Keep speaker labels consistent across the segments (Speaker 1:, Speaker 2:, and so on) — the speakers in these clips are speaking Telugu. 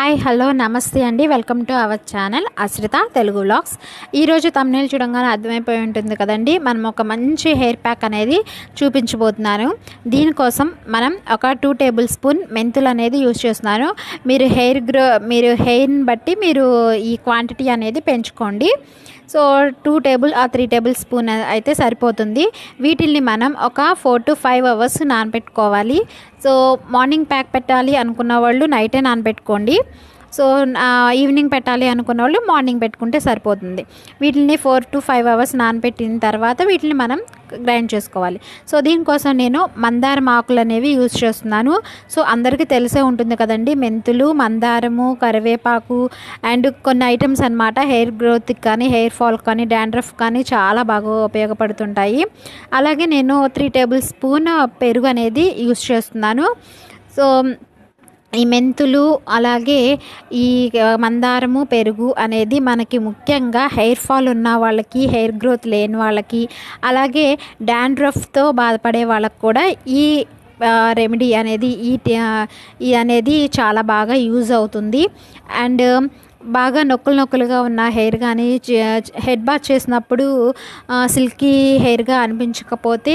Speaker 1: హాయ్ హలో నమస్తే అండి. Welcome to our channel Ashritha Telugu vlogs. ఈరోజు తమ్నేల్ చూడంగానే అర్థమైపోయి ఉంటుంది కదండి, మనం ఒక మంచి హెయిర్ ప్యాక్ అనేది చూపించబోతున్నాను. దీనికోసం మనం ఒక 2 టేబుల్ స్పూన్ మెంతులు అనేది యూజ్ చేస్తున్నాను. మీరు హెయిర్ని బట్టి మీరు ఈ క్వాంటిటీ అనేది పెంచుకోండి. సో 2 టేబుల్ ఆ 3 టేబుల్ స్పూన్ అయితే సరిపోతుంది. వీటిల్ని మనం ఒక 4 to 5 అవర్స్ నానబెట్టుకోవాలి. సో మార్నింగ్ ప్యాక్ పెట్టాలి అనుకున్న వాళ్ళు నైటే నానబెట్టుకోండి. సో ఈవినింగ్ పెట్టాలి అనుకున్న వాళ్ళు మార్నింగ్ పెట్టుకుంటే సరిపోతుంది. వీటిని 4 to 5 అవర్స్ నానబెట్టిన తర్వాత వీటిని మనం గ్రైండ్ చేసుకోవాలి. సో దీనికోసం నేను మందారం ఆకులు అనేవి యూజ్ చేస్తున్నాను. సో అందరికీ తెలిసే ఉంటుంది కదండి, మెంతులు, మందారము, కరివేపాకు అండ్ కొన్ని ఐటమ్స్ అన్నమాట హెయిర్ గ్రోత్కి కానీ, హెయిర్ ఫాల్ కానీ, డాండ్రఫ్ కానీ చాలా బాగా ఉపయోగపడుతుంటాయి. అలాగే నేను 3 టేబుల్ స్పూన్ పెరుగు అనేది యూజ్ చేస్తున్నాను. సో ఈ మెంతులు అలాగే ఈ మందారము, పెరుగు అనేది మనకి ముఖ్యంగా హెయిర్ ఫాల్ ఉన్న వాళ్ళకి, హెయిర్ గ్రోత్ లేని వాళ్ళకి, అలాగే డాండ్రఫ్తో బాధపడే వాళ్ళకి కూడా ఈ రెమెడీ అనేది ఈ అనేది చాలా బాగా యూజ్ అవుతుంది. అండ్ బాగా నొక్కులుగా ఉన్న హెయిర్ కానీ, హెడ్ బాత్ చేసినప్పుడు సిల్కీ హెయిర్గా అనిపించకపోతే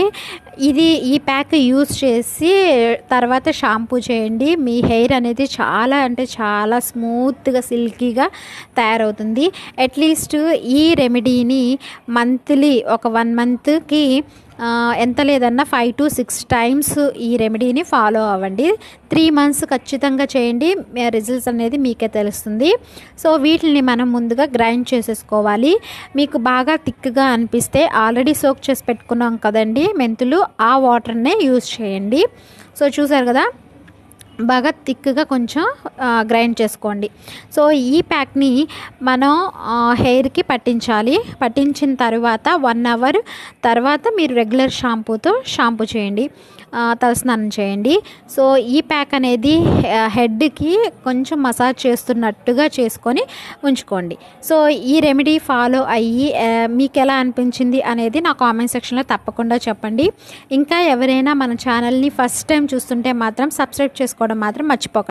Speaker 1: ఈ ప్యాక్ యూజ్ చేసి తర్వాత షాంపూ చేయండి. మీ హెయిర్ అనేది చాలా అంటే చాలా స్మూత్గా, సిల్కీగా తయారవుతుంది. అట్లీస్ట్ ఈ రెమెడీని మంత్లీ ఒక 1 మంత్కి ఎంత లేదన్నా 5 to 6 టైమ్స్ ఈ రెమెడీని ఫాలో అవ్వండి. 3 మంత్స్ ఖచ్చితంగా చేయండి. రిజల్ట్స్ అనేది మీకే తెలుస్తుంది. సో వీటిని మనం ముందుగా గ్రైండ్ చేసేసుకోవాలి. మీకు బాగా థిక్గా అనిపిస్తే ఆల్రెడీ సోక్ చేసి పెట్టుకున్నాం కదండి మెంతులు, ఆ వాటర్నే యూజ్ చేయండి. సో చూసారు కదా, బాగా థిక్గా కొంచెం గ్రైండ్ చేసుకోండి. సో ఈ ప్యాక్ని మనం హెయిర్కి పట్టించాలి. పట్టించిన తర్వాత 1 అవర్ తర్వాత మీరు రెగ్యులర్ షాంపూతో షాంపూ చేయండి, తలస్నానం చేయండి. సో ఈ ప్యాక్ అనేది హెడ్కి కొంచెం మసాజ్ చేస్తున్నట్టుగా చేసుకొని ఉంచుకోండి. సో ఈ రెమెడీ ఫాలో అయ్యి మీకు ఎలా అనిపించింది అనేది నా కామెంట్ సెక్షన్లో తప్పకుండా చెప్పండి. ఇంకా ఎవరైనా మన ఛానల్ని ఫస్ట్ టైం చూస్తుంటే మాత్రం సబ్స్క్రైబ్ చేసుకోవడం మాత్రం మర్చిపోకండి.